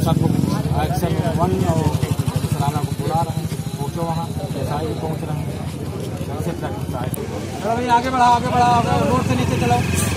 सबको एक्शन 1 और सलाना को बुला रहे हैं, पहुँचो वहाँ, एसआई भी पहुँच रहे हैं। चलो भाई आगे बढ़ाओ, रोड से नीचे चलो।